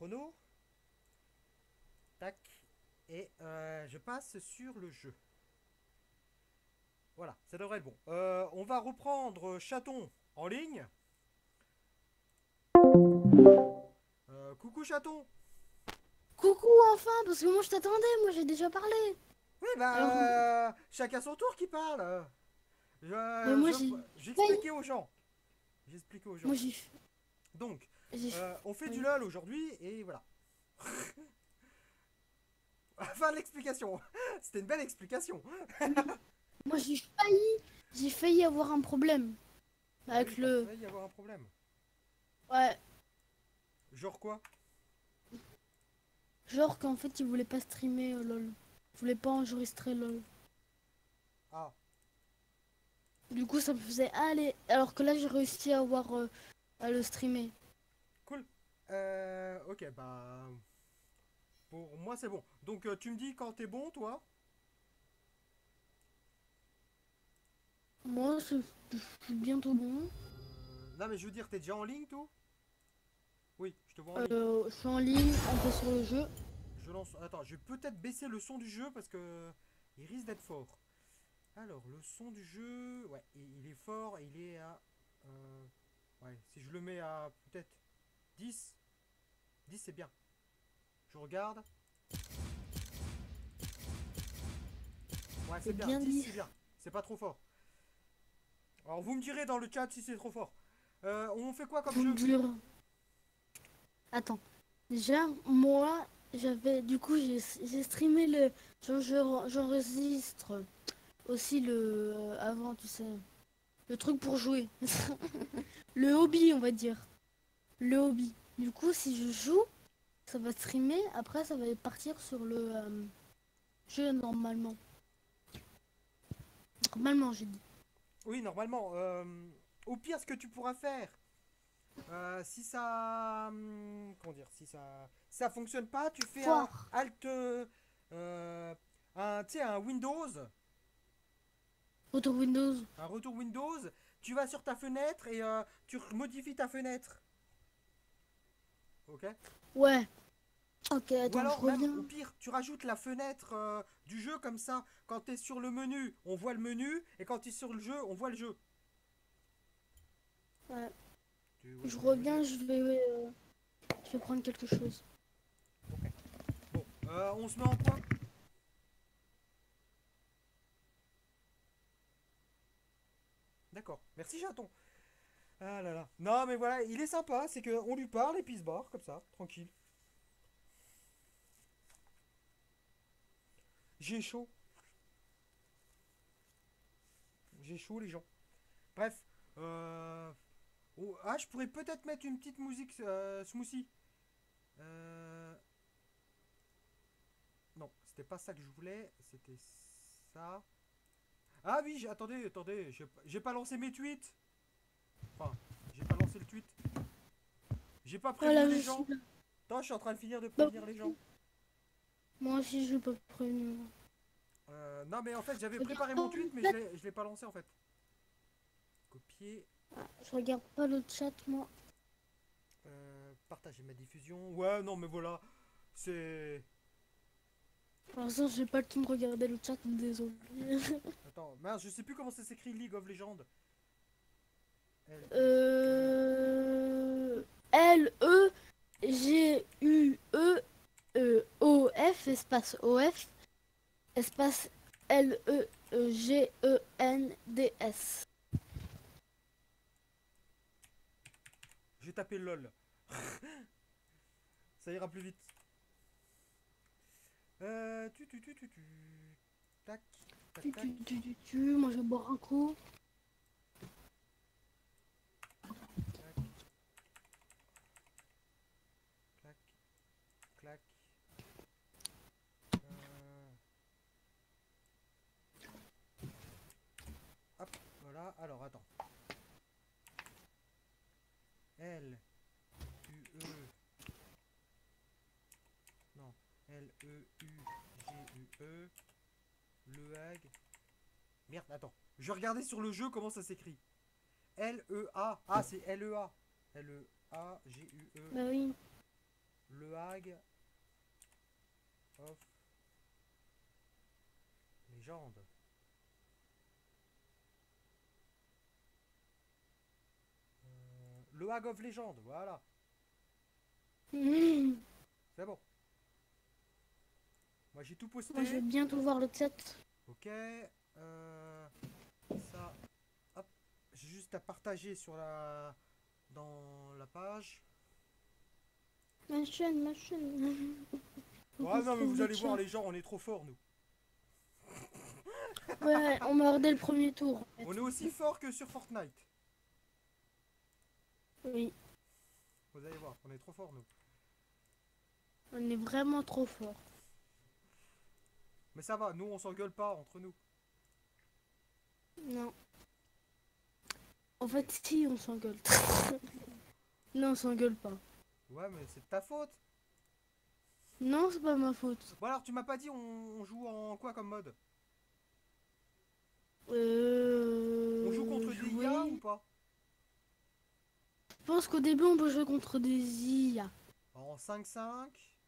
chrono. Tac. Et je passe sur le jeu. Voilà, ça devrait être bon. On va reprendre Chaton en ligne. Coucou Chaton. Coucou enfin, parce que moi je t'attendais, moi j'ai déjà parlé. Oui, Alors, chacun son tour qui parle. mais Je, moi je, j'ai failli. j'expliquais aux gens. J'expliquais aux gens. Moi Donc, j'ai on fait du oui. LOL aujourd'hui et voilà. Fin de l'explication. C'était une belle explication. Oui. Moi j'ai failli avoir un problème Ah oui, avec t'as le. failli y avoir un problème. Ouais, Genre quoi? genre qu'en fait il voulait pas streamer LOL. Il voulait pas enregistrer LOL. Ah, Du coup ça me faisait aller. Alors que là j'ai réussi à le streamer. cool. Ok, bah. Pour moi, c'est bon. Donc, tu me dis quand t'es bon, toi? Moi je suis bientôt bon. Non, mais je veux dire, t'es déjà en ligne, tout? Oui, je te vois en ligne. Je suis en ligne, on peut sur le jeu. Je lance. Attends, je vais peut-être baisser le son du jeu parce que il risque d'être fort. Alors, le son du jeu, ouais, il est fort. Il est à. euh, ouais, si je le mets à peut-être 10, 10 c'est bien. Je regarde. Ouais, c'est C'est bien. bien 10 dit. c'est bien. C'est pas trop fort. Alors, vous me direz dans le chat si c'est trop fort. On fait quoi comme Faut me jeu? dire. Attends. Déjà, moi, j'avais, du coup, j'ai streamé j'enregistre aussi avant, tu sais, le truc pour jouer. Le hobby, on va dire. Le hobby. Du coup, si je joue, ça va streamer, après, ça va partir sur le jeu normalement. Normalement, j'ai dit. Oui, normalement. Au pire, ce que tu pourras faire, si ça, comment dire, si ça fonctionne pas, tu fais un Foire. Alt, tu sais, un Windows, Retour Windows. un retour Windows. Tu vas sur ta fenêtre et tu modifies ta fenêtre. Ok. Ouais. Ok, Ou attends, je alors même, reviens. au pire, tu rajoutes la fenêtre du jeu comme ça. Quand tu es sur le menu, on voit le menu, et quand tu es sur le jeu, on voit le jeu. Ouais. Tu vois ce Je que je veux dire? reviens, je vais prendre quelque chose. Ok. Bon, on se met en point. D'accord. Merci, chaton. Ah là là. Non, mais voilà, il est sympa, c'est qu'on lui parle et puis il se barre, comme ça, tranquille. J'ai chaud. J'ai chaud, les gens. Bref. Ah, je pourrais peut-être mettre une petite musique smoothie. Euh... Non, c'était pas ça que je voulais. C'était ça. Ah oui, attendez. J'ai pas lancé mes tweets. Enfin, j'ai pas lancé le tweet. J'ai pas prévenu Voilà, les je suis gens. là. Attends, je suis en train de finir de Bah, prévenir les gens. moi aussi, je peux prévenir. Non, mais en fait, j'avais Je regarde préparé mon pas tweet, le mais chat. je l'ai pas lancé en fait. Copier. Je regarde pas le chat, moi. Partager ma diffusion. Ouais, non, mais voilà. C'est. Pour l'instant, j'ai pas le temps de regarder le chat, désolé. Attends, mince, je sais plus comment ça s'écrit League of Legends. Legueuf, espace OF, espace Legends. J'ai tapé LOL. Ça ira plus vite. Tu. Tac, tac, tac. Moi, je vais boire un coup. Tac, clac, clac. Euh, Hop, voilà. Alors, attends. L, U, E. Non. L, E, U, G, U, E. Le hag. Merde, attends. Je regardais sur le jeu comment ça s'écrit. L-E-A. Ah, c'est L-E-A. L-E-A-G-U-E. Bah oui. Le Hag of Légende. Le Hag of Légende, voilà. Mmh. C'est bon. Moi j'ai tout posté. Moi, je veux bientôt voir le chat. Ok. Ça. Hop. J'ai juste à partager sur la. Dans la page. Ma chaîne. Faut Ouais, qu'on non, mais trouve vous le allez voir, chat. les gens, on est trop forts, nous. Ouais, on m'a dès le premier tour. En fait. On est aussi forts que sur Fortnite. Oui, Vous allez voir, on est trop forts, nous. on est vraiment trop fort. Mais ça va, nous, on s'engueule pas entre nous. Non. En fait, si, on s'engueule. Non, on s'engueule pas. Ouais, mais c'est de ta faute. Non, c'est pas ma faute. Bon, alors, tu m'as pas dit, on joue en quoi comme mode? On joue contre des IA ou Jouer. pas? Je pense qu'au début, on peut jouer contre des IA. En 5-5.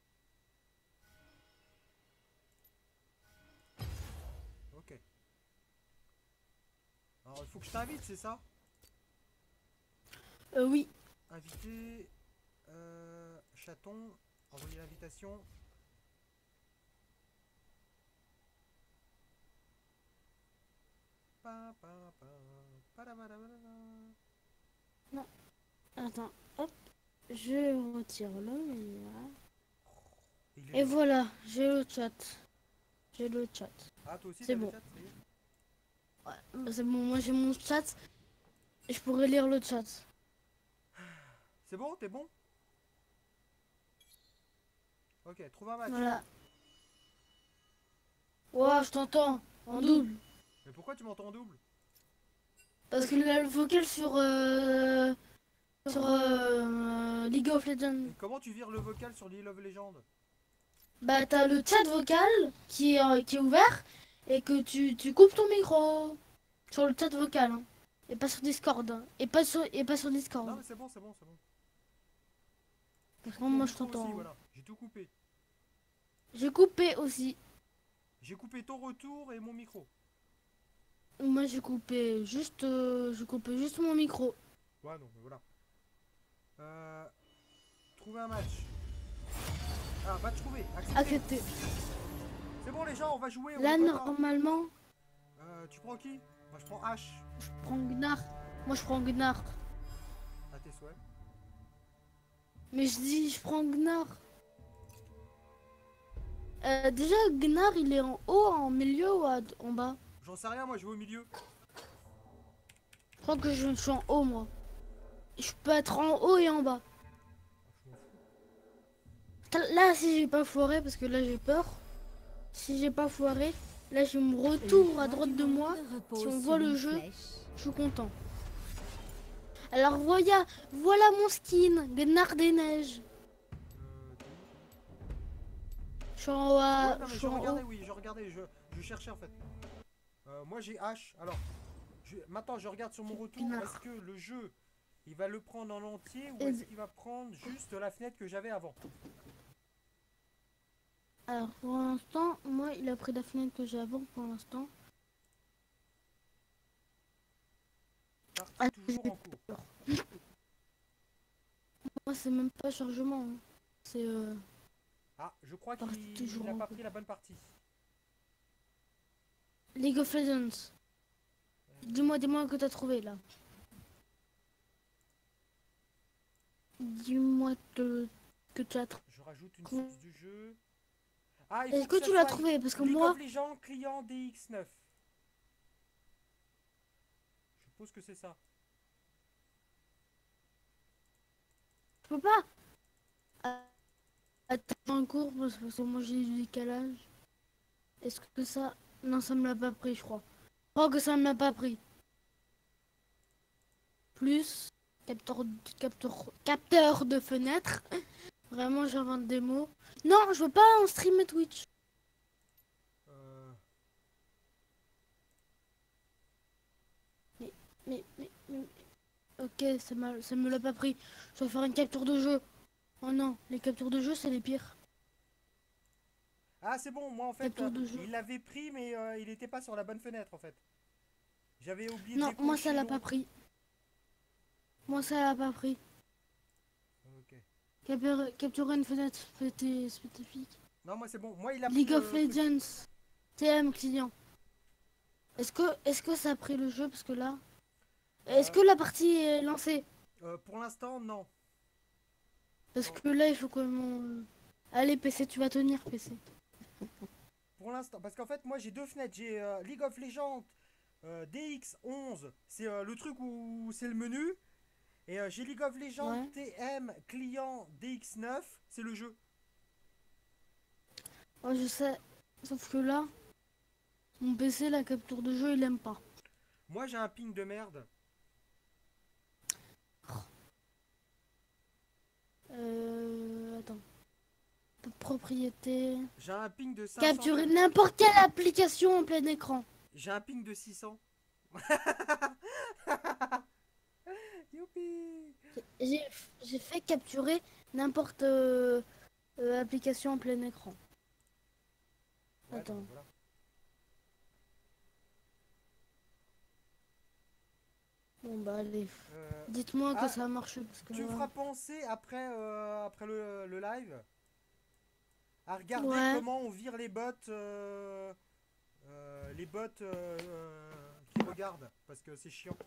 Ok. Alors, il faut que je t'invite, c'est ça? Oui. Inviter. Chaton. Envoyer l'invitation. Pa, pa, pa, padabadabada. Non. Attends. Hop. Je retire le IA. Il est Et là. voilà, j'ai le chat. J'ai le chat. Ah, toi aussi, C'est t'as le bon. chat, ça y est. Ouais, bah c'est bon, moi j'ai mon chat. Et je pourrais lire le chat. C'est bon, t'es bon? Ok, trouve un match. Voilà. Ouah, je t'entends. En double. Mais pourquoi tu m'entends en double? Parce que le vocal sur League of Legends. Et comment tu vires le vocal sur League of Legends? Bah t'as le chat vocal qui est ouvert et que tu coupes ton micro sur le chat vocal. Hein. Et pas sur Discord. Hein. Et pas sur Discord. Non, mais c'est bon, c'est bon, c'est bon. Parce que Ton moi je micro aussi, t'entends. voilà. J'ai tout coupé. J'ai coupé aussi. J'ai coupé ton retour et mon micro. Moi j'ai coupé juste mon micro. Ouais, non, mais voilà. Trouver un match. Ah, match trouvé. Accepté. Accepté. C'est bon, les gens, on va jouer. On Là est content. normalement, Tu prends qui? Moi, je prends H. je prends Gnar. Moi je prends Gnar. À tes souhaits. Mais je dis je prends Gnar. Déjà Gnar il est en haut, en milieu ou en bas? J'en sais rien, moi, je vais au milieu. Je crois que je suis en haut moi. Je peux être en haut et en bas. Je m'en fous. Là si j'ai pas foiré, parce que là j'ai peur. Si j'ai pas foiré, là j'ai mon retour à droite de moi. Si on voit le jeu, je suis content. Alors voilà mon skin, Gnar des neiges. T'es où, toi? Je suis en haut. Ouais, non, mais Je je suis en regardais, haut. oui, je regardais. Je cherchais, en fait. Moi, j'ai H. Alors, maintenant, je regarde sur mon retour. Gnar. Est-ce que le jeu, il va le prendre en entier ou Et- est-ce qu'il va prendre juste la fenêtre que j'avais avant? Alors pour l'instant, moi il a pris la fenêtre que j'ai avant pour l'instant. Partie Ah, toujours en cours. moi c'est même pas chargement. Hein. C'est Ah, je crois Partie qu'il toujours n'a en pas cours. pris la bonne partie. League of Legends. Dis-moi que t'as trouvé là. Dis-moi que tu as trouvé. Je rajoute une source du jeu. Ah, il faut Est-ce que que ça tu l'as soit trouvé? Parce que League moi, of Legends client DX9. Je suppose que c'est ça. je peux pas. Ah, attends un cours parce que moi j'ai du décalage. Est-ce que ça... Non, ça me l'a pas pris, je crois. Je crois que ça me l'a pas pris. Plus capteur de fenêtre. Vraiment, j'invente des mots. Non, je veux pas en streamer Twitch. Euh, Mais... Ok, ça me l'a pas pris. Je vais faire une capture de jeu Oh non, les captures de jeu, c'est les pires. Ah, c'est bon, moi en fait, Capture de jeu. il l'avait pris, mais il était pas sur la bonne fenêtre en fait. J'avais oublié de Non, moi, ça décocher l'a pas l'autre. pris. Moi, ça l'a pas pris. Ok. Capturer une fenêtre spécifique. Non, moi c'est bon. Moi, il a pris League of le truc. Legends. TM client. Est-ce que ça a pris le jeu parce que là. Est-ce Euh, que la partie est lancée? pour l'instant, non. Parce Non. que là, il faut que mon. Allez, PC, tu vas tenir, PC. Pour l'instant, parce qu'en fait, moi j'ai deux fenêtres. J'ai League of Legends DX11, c'est le truc où c'est le menu. Et j'ai League of Legends Ouais. TM client DX9, c'est le jeu. Ouais, je sais. Sauf que là, mon PC, la capture de jeu, il aime pas. Moi j'ai un ping de merde. Attends. Propriété. J'ai un ping de 500. Capturer n'importe quelle application en plein écran. J'ai un ping de 600. Youpi. J'ai j'ai fait capturer n'importe application en plein écran. Ouais, Attends. donc voilà. Bon bah allez. Euh, Dites-moi que ah, ça a marché parce que tu me feras penser après le live à regarder ouais. comment on vire les bots qui regardent parce que c'est chiant.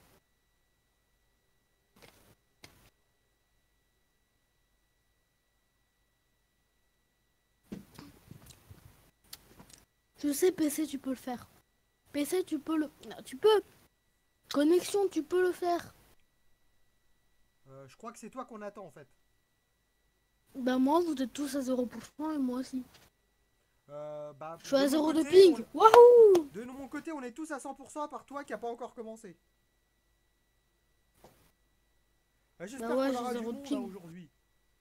Je sais PC tu peux le faire. PC tu peux le. Non, tu peux. Connexion tu peux le faire. Je crois que c'est toi qu'on attend en fait. Bah moi vous êtes tous à 0% et moi aussi. Bah, Je suis à de mon 0 de côté, ping. Waouh. de mon côté, on est tous à 100% à part toi qui a pas encore commencé. J'espère Bah ouais, qu'on j'ai aura du 0 de monde ping. aujourd'hui.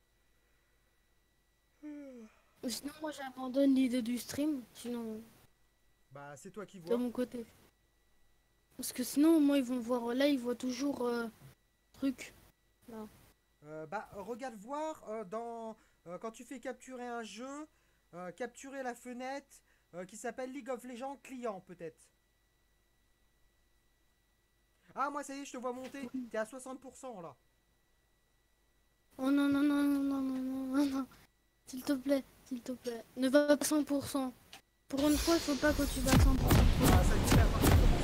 Sinon moi j'abandonne l'idée du stream. Sinon Bah, c'est toi qui de vois. mon côté. Parce que sinon moi ils vont voir là ils voient toujours truc. Là. Bah, regarde voir quand tu fais capturer un jeu, capturer la fenêtre qui s'appelle League of Legends client peut-être. Ah, moi ça y est, je te vois monter. T'es à 60% là. Oh non non non non non non non non non. S'il te plaît, s'il te plaît. Ne va pas à 100%. Pour une fois, il faut pas que tu vas à 100%. Ah, ça y est, la partie a commencé.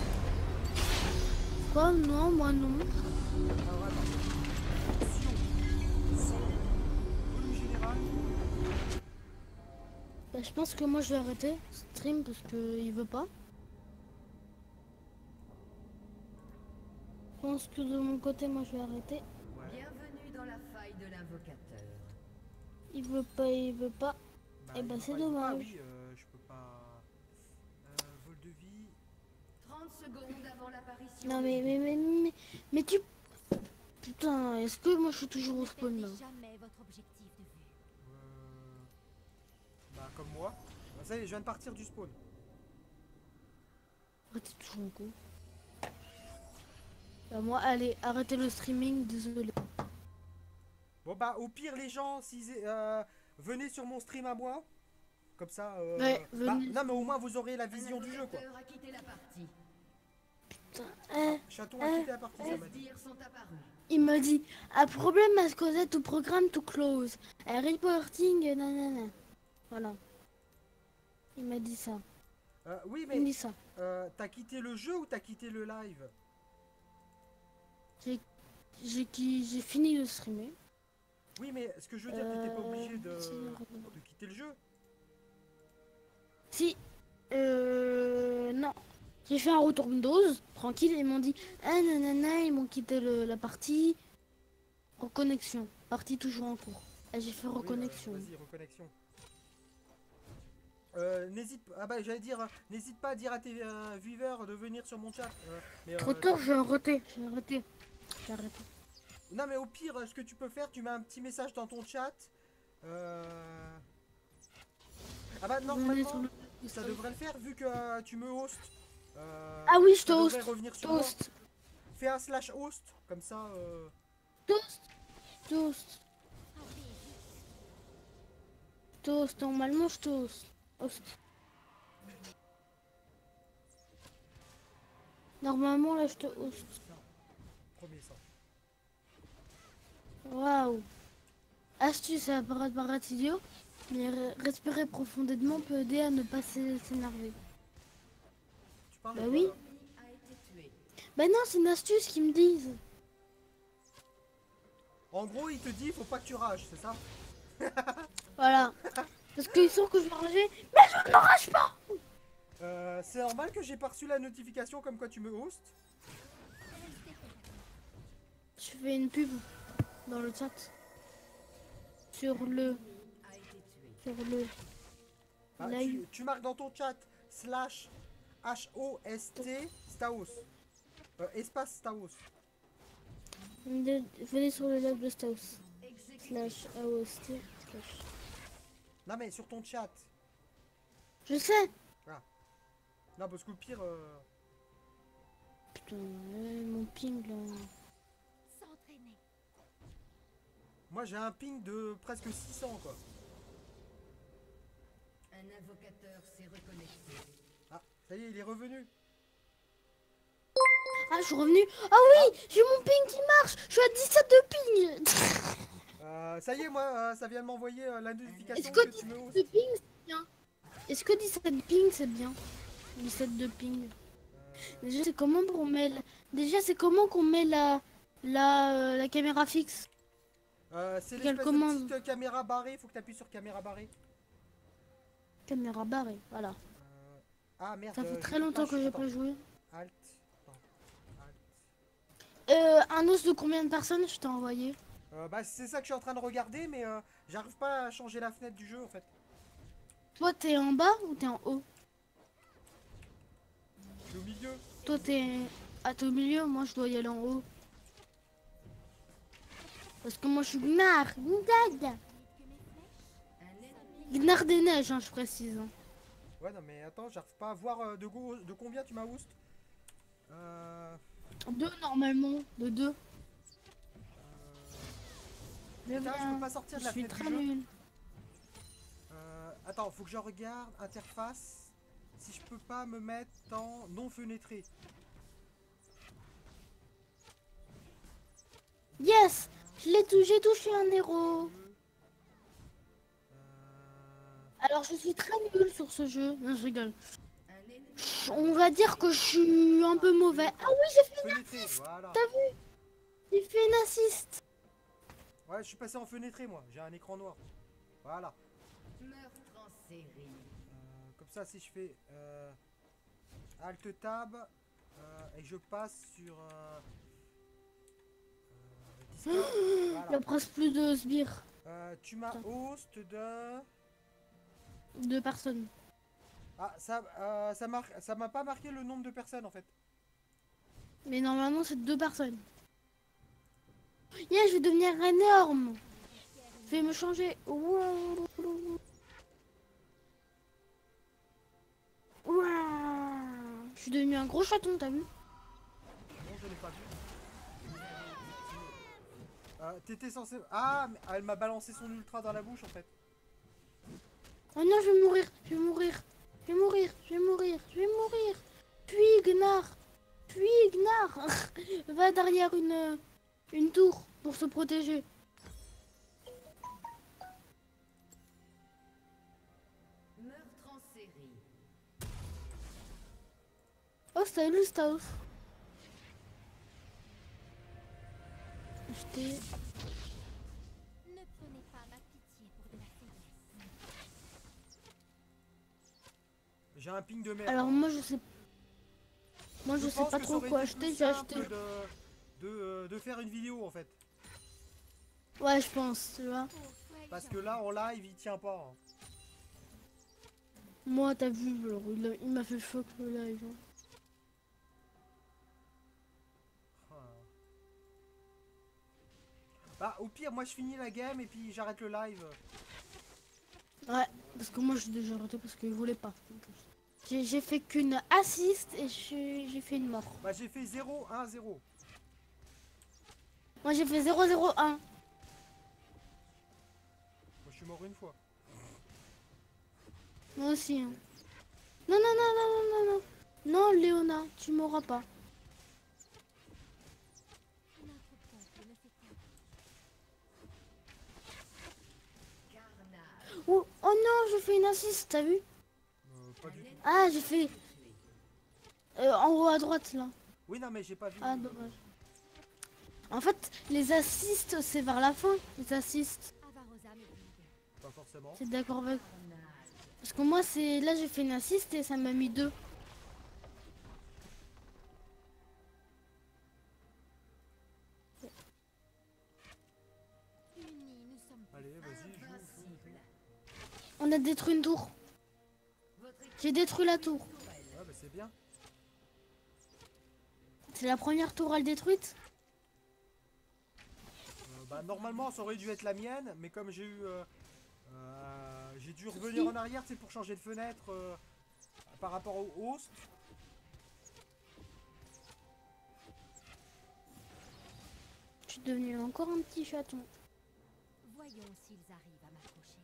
Quoi? Non, moi non. Alors attends. Son, volume général. Bah, je pense que moi je vais arrêter stream parce que il veut pas. Je pense que de mon côté, moi je vais arrêter. Ouais. Bienvenue dans la faille de l'invocateur. Il veut pas, il veut pas. Bah, Eh il ben, veut c'est pas, il veut pas, dommage. oui, je peux pas. Vol de vie. 30 secondes avant l'apparition. Non des- mais tu. Putain, est-ce que moi je suis toujours au spawn là? Jamais votre objectif de vue. Bah, comme moi. Bah, ça y est, je viens de partir du spawn. Ah, t'es toujours en cours. Bah, moi, allez, arrêtez le streaming, désolé. Bon, bah, au pire, les gens, venez sur mon stream à moi. Comme ça. Ouais, Bah, venez. non, mais au moins, vous aurez la Un vision du jeu, quoi. invocateur a quitté la partie. Chaton a quitté la partie, ça Les m'a dit. sbires sont apparus. Il m'a dit, un problème à causer tout programme to close. Un reporting, nanana. Voilà. Il m'a dit ça. Oui, Il me mais dit ça. t'as quitté le jeu ou t'as quitté le live? J'ai fini de streamer. Oui, mais ce que je veux dire, t'étais pas obligé de c'est- quitter le jeu. Si. Non. J'ai fait un retour Windows, tranquille, ils m'ont dit, ah nanana, ils m'ont quitté la partie. Reconnexion. Partie toujours en cours. Et j'ai fait Oui, reconnexion. vas-y, reconnexion. J'allais dire, n'hésite pas à dire à tes viewers de venir sur mon chat. Trop tard, j'ai arrêté. J'ai arrêté. J'ai arrêté. Non, mais au pire, ce que tu peux faire, tu mets un petit message dans ton chat. Ah bah Venez normalement, sur le- ça devrait le faire vu que tu me hostes. Ah oui, je te ça host. devrait revenir sur moi. Toast. Fais un slash host, comme ça. Toast. Toast. te host, normalement je te host. Normalement là je te host. Premier sang. Waouh. Astuce, ça va paraître idiot, mais respirer profondément peut aider à ne pas s'énerver. Tu parles Bah de oui. quoi, là A été tué. Bah non, c'est une astuce qu'ils me disent. En gros, il te dit, faut pas que tu rages, c'est ça? Voilà. Parce qu'ils sont que je vais rager, mais je ne rage pas. C'est normal que j'ai pas reçu la notification comme quoi tu me hostes. Je fais une pub dans le chat. Sur le... A été tué. Sur le... Ah, live. tu marques dans ton chat slash HOST Staos. Espace Staos. Venez sur le live de Staus. Exécuté. Slash AOST. Slash... Non mais sur ton chat. Je sais. Non parce que le pire... Putain, mon ping là. S'entraîner. moi j'ai un ping de presque 600 quoi. Un invocateur s'est reconnecté. Ah, ça y est, il est revenu. Ah, je suis revenu. Ah oui, j'ai mon ping qui marche. Je suis à 17 de ping. Ça y est, moi, ça vient de m'envoyer la notification Est-ce que que tu me hostes. De ping, c'est bien. Est-ce que 17 ping, c'est bien? 17 de ping. Déjà, c'est comment qu'on met Déjà, c'est comment qu'on met la caméra fixe? C'est Quelle l'espèce commande? de petite caméra barrée, faut que tu appuies sur caméra barrée. Caméra barrée, voilà. Ah merde. Ça fait j'ai très plus de longtemps page, que j'ai attends. pas joué. Alt. Alt. Un os de combien de personnes je t'ai envoyé? Bah c'est ça que je suis en train de regarder, mais j'arrive pas à changer la fenêtre du jeu en fait. Toi, t'es en bas ou t'es en haut? Je suis au milieu. Toi, t'es au milieu, moi, je dois y aller en haut. Parce que moi, je suis Gnar. Gnar. Un ennemi Gnar des neiges, hein, je précise. Hein. Ouais, non mais attends, j'arrive pas à voir de combien tu m'as host. 2 normalement, de 2. Putain, je peux pas sortir de Je la suis fenêtre très du jeu. nul. Attends, faut que je regarde interface. Si je peux pas me mettre en non fenêtré. Yes, j'ai touché un héros. Alors je suis très nul sur ce jeu. Non, je rigole. Un ennemi On va dire que je suis un peu mauvais. Ah oui, j'ai fait Fenêtré, voilà. J'ai fait une assist. Ouais, je suis passé en fenêtré moi, j'ai un écran noir. Voilà. meurtre en série. Comme ça, si je fais Alt Tab et je passe sur Discord, Il voilà. y a presque plus de sbires. Tu m'as host de... 2 personnes. Ah, ça m'a pas marqué le nombre de personnes en fait. Mais normalement, c'est 2 personnes. Yeah, je vais devenir énorme. Je vais me changer. Wow. Wow. Je suis devenu un gros chaton, t'as vu? Non, je l'ai pas vu. T'étais censé... Ah, mais elle m'a balancé son ultra dans la bouche en fait. Oh non, je vais mourir. Je vais mourir. Je vais mourir. Je vais mourir. Je vais mourir. Puis Gnar. Puis Gnar. Va derrière une tour pour se protéger. Meurtre en série. Oh, salut, Staus. J'étais... Ne prenez pas ma pitié pour de la faiblesse. J'ai un ping de merde. Alors moi, je sais... Moi, je sais pense pas que ça trop aurait quoi été acheter. plus J'ai simple acheté... de faire une vidéo en fait. Ouais, je pense, tu vois. Parce que là en live il tient pas. Hein. Moi, t'as vu, alors, il m'a fait choc le live. Hein. Bah au pire moi je finis la game et puis j'arrête le live. Ouais, parce que moi, j'ai déjà arrêté parce qu'il voulait pas. J'ai fait qu'une assist et j'ai fait une mort. Bah j'ai fait 0-1-0. Moi, j'ai fait 0-0-1. Moi je suis mort une fois. Moi aussi. Hein. Non, non, non, non, non, non, non. Non, Léona, tu m'auras pas. Notre peuple ne fait qu'un. Carnage. Oh, oh non, j'ai fait une assist, t'as vu? Pas du tout. Ah, j'ai fait en haut à droite, là. Oui, non, mais j'ai pas vu. Ah, dommage. En fait, les assists, c'est vers la fin, les assists. Avarosa me guide. Pas forcément. C'est d'accord avec... Carnage. Parce que moi, c'est là, j'ai fait une assist et ça m'a mis 2. Unis, nous sommes Allez, vas-y, joue. Invincible. On a détruit une tour. Votre équipe J'ai détruit la tour. tourelle. Ouais, bah c'est bien. C'est la première tourelle détruite. Bah normalement ça aurait dû être la mienne, mais comme j'ai dû revenir en arrière, c'est pour changer de fenêtre par rapport au host. Je suis devenu encore un petit chaton. Voyons s'ils arrivent à m'approcher.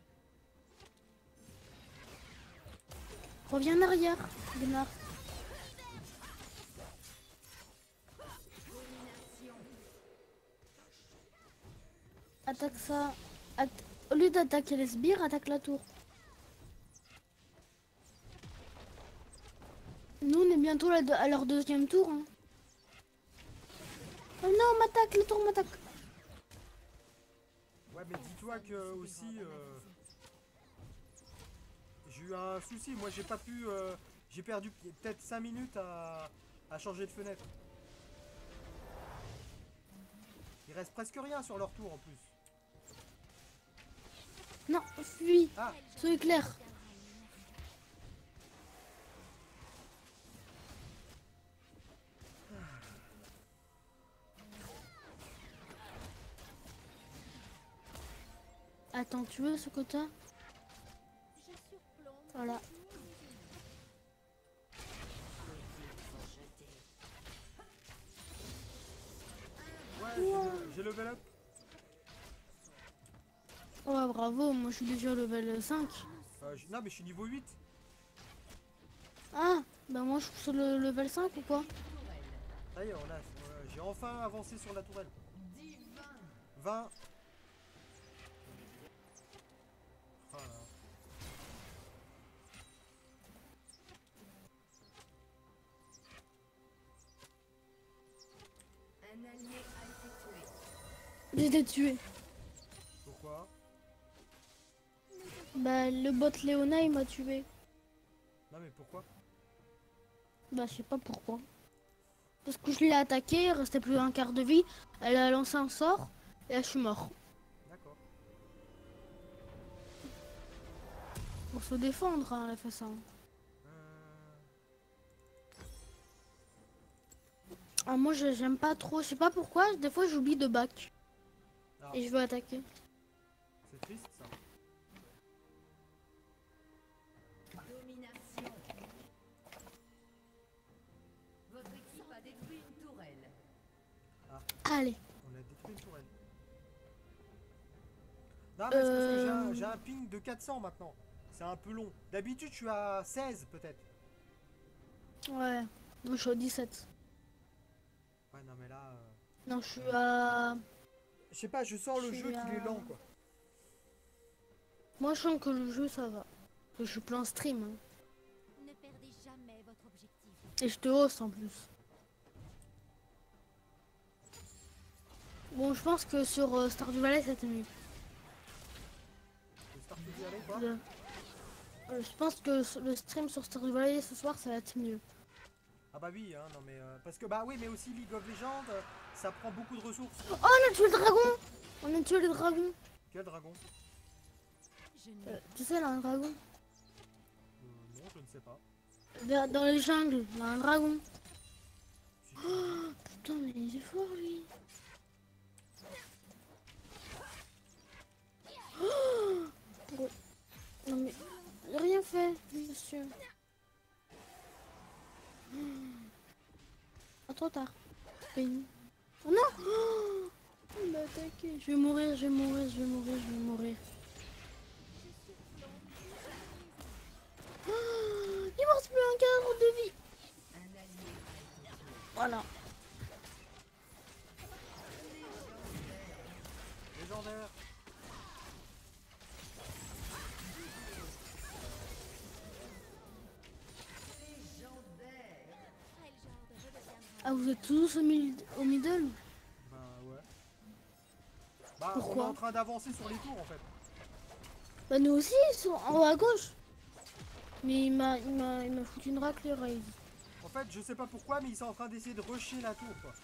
Reviens en arrière, Gunnar. Domination. Attaque ça. Au lieu d'attaquer les sbires, attaque la tour. Nous, on est bientôt à leur deuxième tour. Hein. Oh non, on m'attaque, la tour m'attaque. Ouais, mais dis-toi que aussi j'ai eu un souci. Moi j'ai pas pu, j'ai perdu peut-être 5 minutes à changer de fenêtre. Il reste presque rien sur leur tour en plus. Non, fuis. Ah, Soyez clair. Attends, tu veux ce quota? Je surplombe. Voilà. ouais, j'ai level up. Oh, bravo, moi je suis déjà level 5. Non, mais je suis niveau 8. Ah, bah moi je suis sur le level 5 ou quoi? Ça y est, j'ai enfin avancé sur la tourelle. Divin. 20. Ah là. Un allié a été tué. J'ai été tué. Pourquoi? Bah le bot Léona il m'a tué. Non, mais pourquoi? Bah je sais pas pourquoi. Parce que je l'ai attaqué, il restait plus un quart de vie. Elle a lancé un sort et là je suis mort. D'accord. Pour se défendre, hein, elle a fait ça. Ah, moi j'aime pas trop, je sais pas pourquoi, des fois j'oublie de back. Ah, Et je veux attaquer. c'est triste ça. Domination. Votre équipe a détruit une tourelle. Allez. On a détruit une tourelle. Non, mais c'est parce que j'ai un ping de 400 maintenant. C'est un peu long. D'habitude, je suis à 16 peut-être. Ouais. Moi je suis à 17. Ouais, non, mais là. Non, je suis à... Je sais pas, je sens le Je jeu suis qu'il est à- lent quoi. Moi je sens que le jeu ça va. Je suis plein stream. Hein. Ne perdez jamais votre objectif. Et je te hausse en plus. Bon, je pense que sur Stardew Valley c'était mieux. Le Stardew Valley quoi. Je pense que le stream sur Stardew Valley ce soir ça va être mieux. Ah bah oui, hein, non mais. Parce que bah oui, mais aussi League of Legends, ça prend beaucoup de ressources. Oh, on a tué le dragon. On a tué le dragon. Quel dragon? Je ne Tu sais, là, un dragon. Non, je ne sais pas. Dans les jungles, il y a un dragon. Si, Putain, mais il est fort, lui. Oh non, mais j'ai rien fait, monsieur. Ah, trop tard. Pénis. Oh non. Oh, il m'a attaqué. Je vais mourir, je vais mourir, je vais mourir, je vais mourir. quart de vie. Un allié a été tué. Voilà. Légendaire. Légendaire. Ah, vous êtes tous au middle? Bah ouais. Bah on est Pourquoi? en train d'avancer sur les tours en fait. Bah nous aussi, ils sont en haut à gauche. Mais il m'a foutu une raclée, Raze. En fait, je sais pas pourquoi, mais ils sont en train d'essayer de rusher la tour quoi.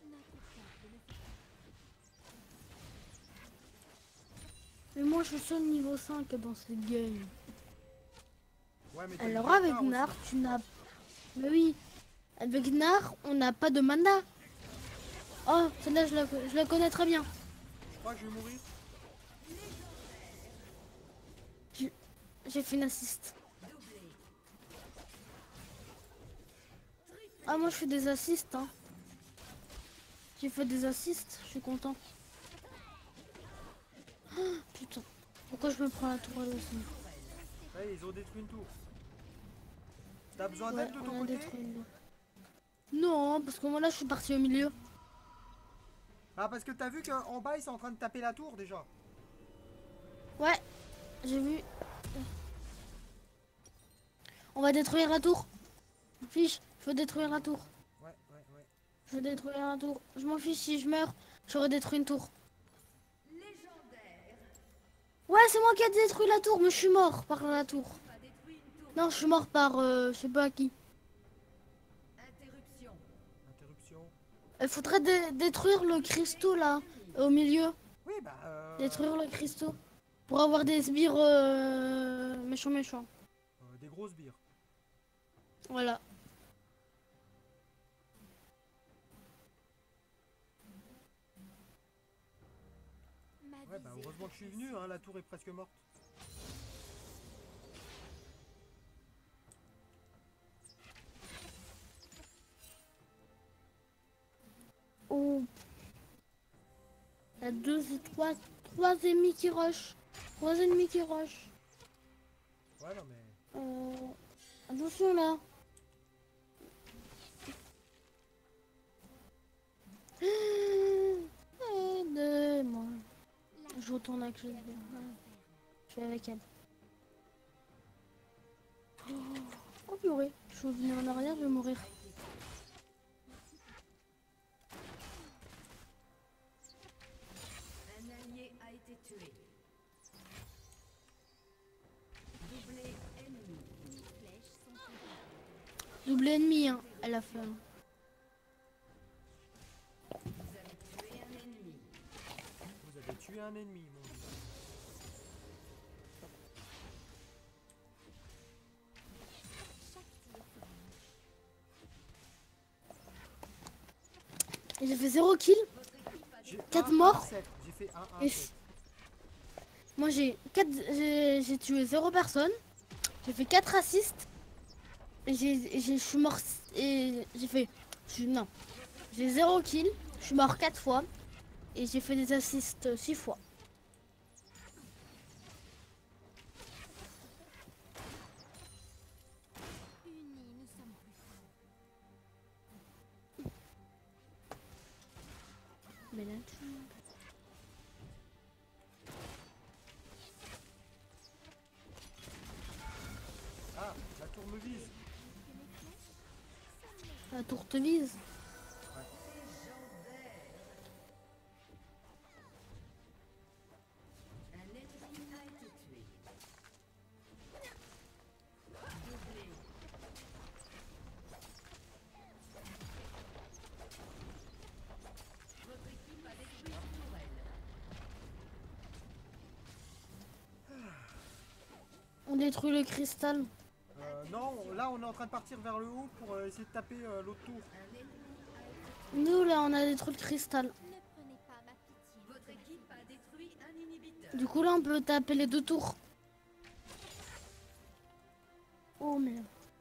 Mais moi, je suis seul niveau 5 dans cette game. Ouais, mais t'as Alors du avec retard aussi. Nar, tu n'as... Mais oui, avec Nar, on n'a pas de mana. Oh, celle-là, je la connais très bien. Je crois que je vais mourir. J'ai fait une assist. Ah, moi, je fais des assists, hein. J'ai fait des assists, je suis content. Ah, putain, pourquoi je me prends la tourelle aussi? Ouais, ils ont détruit une tour. T'as besoin Ouais, d'aide de on ton a côté? détruit une. Non, parce que moi, là, je suis parti au milieu. Ah, parce que t'as vu qu'en bas, ils sont en train de taper la tour déjà. Ouais, j'ai vu. On va détruire la tour. Fiche, je veux détruire la tour. Ouais. Je veux détruire la tour. Je m'en fiche si je meurs, j'aurais détruit une tour. Légendaire. Ouais, c'est moi qui ai détruit la tour, mais je suis mort par la tour. A détruit une tour. Non, je suis mort par je sais pas qui. Interruption. Interruption. Il faudrait détruire le cristaux là, au milieu. Oui, bah. Détruire le cristaux. Pour avoir des sbires méchants. Des grosses bières. Voilà. Ouais, bah heureusement que je suis venu, hein, la tour est presque morte. Oh. Il y a trois ennemis qui rush. Trois ennemis qui rush. Ouais, non, mais. Attention là. Aide-moi. Je retourne avec le... Je suis avec elle. Oh purée. Je suis venu en arrière, je vais mourir. Un allié a été tué. Doublé ennemi. Double ennemi, hein, à la fin. Vous avez tué un ennemi. Vous avez tué un ennemi, mon dieu. Et j'ai fait 0 kill. J'ai 4 1, morts. 1, 7. J'ai fait 1, 1, Et 7. moi j'ai tué 0 personne. J'ai fait 4 assists. Et je suis mort. Et j'ai fait. Non. J'ai 0 kill. Je suis mort 4 fois. Et j'ai fait des assists 6 fois. Unis, nous sommes plus forts. Mais là, Ah, la tour me vise. la tour te vise. Un ennemi a été tué. Doublé. Votre équipe a détruit une tourelle. On détruit le cristal. Non, là on est en train de partir vers le haut pour essayer de taper l'autre tour. Un ennemi a été Nous là, on a détruit le cristal. Ne prenez pas ma pitié. Votre équipe a détruit un inhibiteur. Du coup là, on peut taper les 2 tours. Oh merde.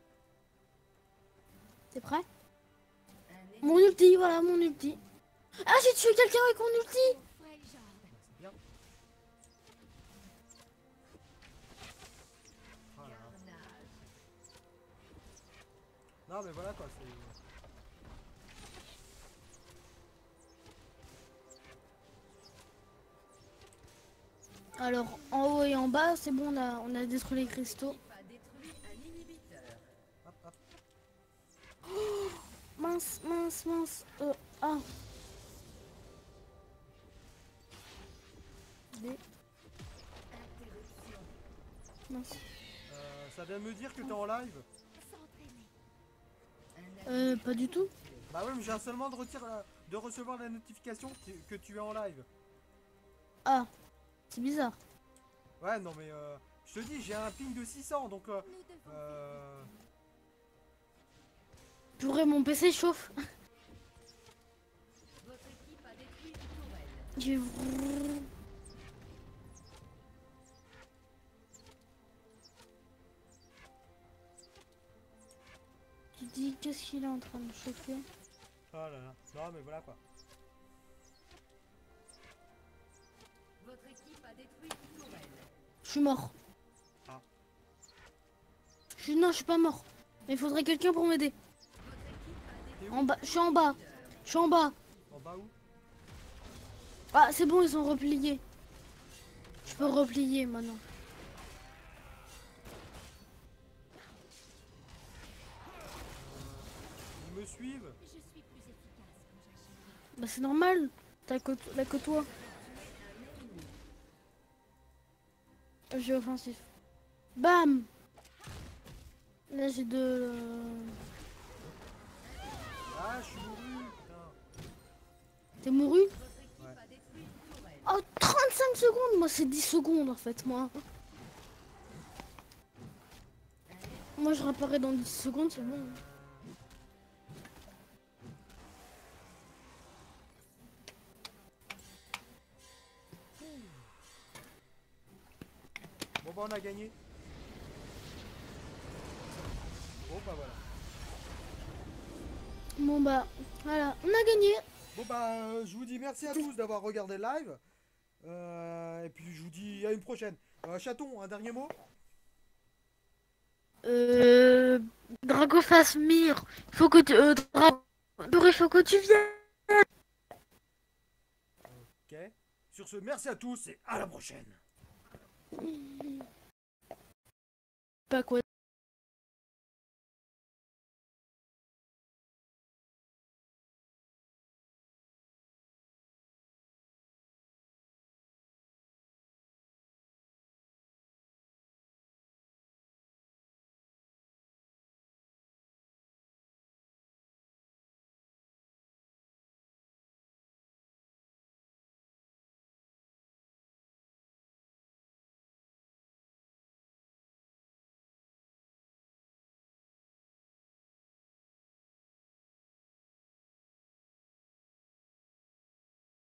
T'es prêt? Un ennemi Mon ulti, voilà mon ulti. Ah, j'ai tué quelqu'un avec mon ulti. Frêle jambe. C'est bien. Ah là là. carnage. Non mais voilà quoi, c'est... Alors, en haut et en bas, c'est bon, on a détruit les cristaux. L'équipe a détruit un inhibiteur. Hop, hop. Mince, mince, mince. Ah. D. Interruption. Mince. Ça vient de me dire que t'es en live. S'entraîner. Un allié Pas du tout. Bah ouais, mais j'ai seulement de recevoir la notification que tu es en live. Ah. C'est bizarre. Ouais, non mais je te dis, j'ai un ping de 600, donc Nous devons Purée, mon PC chauffe. Votre équipe a détruit une tourelle. J'ai... Tu dis, qu'est-ce qu'il est en train de chauffer? Oh là là, non mais voilà quoi. Votre équipe a détruit une tourelle. Je suis mort. Ah. Non, je suis pas mort. Mais il faudrait quelqu'un pour m'aider. Votre équipe a détruit En bas, je suis en bas. Je suis en bas. En bas où? Ah, c'est bon, ils sont repliés. Je peux replier maintenant. Ils me suivent? Je suis plus efficace quand j'agis. Bah, c'est normal. T'as que toi. J'ai offensif. Bam. Là, j'ai de... Ah, je suis mouru, putain. T'es mouru? Votre équipe Ouais. a détruit une tourelle. Oh, 35 secondes. Moi, c'est 10 secondes, en fait, moi. Moi, je réapparais dans 10 secondes, c'est bon. Bon bah on a gagné. Bon bah voilà. Bon, bah, voilà. On a gagné. Bon bah je vous dis merci à tous d'avoir regardé le live. Et puis je vous dis à une prochaine. Chaton, un dernier mot? Dragophas Mire, faut que tu... Doré, faut que tu viennes. Ok. Sur ce, merci à tous et à la prochaine. Pas quoi.